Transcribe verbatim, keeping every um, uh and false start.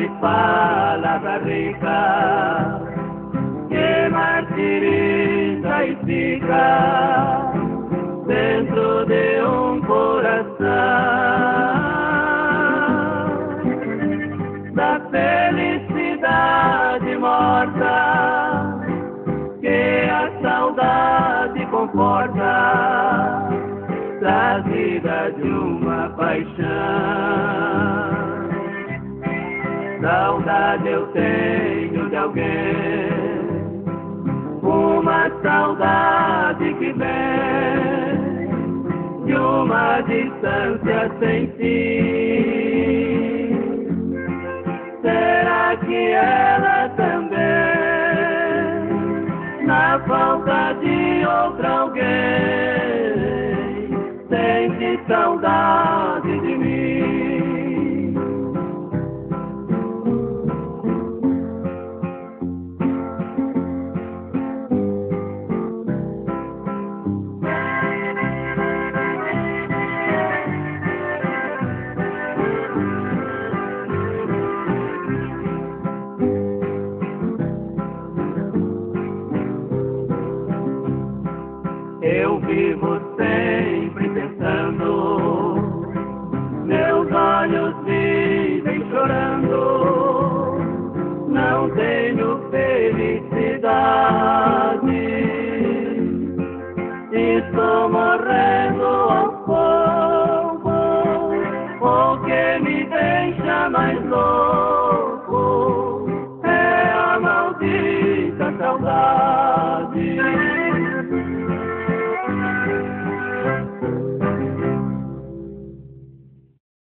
palavra rica que martiriza e fica dentro de um coração da felicidade morta que a saudade conforta, trazida de uma paixão. Saudade eu tenho de alguém, uma saudade que vem de uma distância sem fim. Será que ela também, na falta de outro alguém, sente saudade de mim? Eu vivo sempre pensando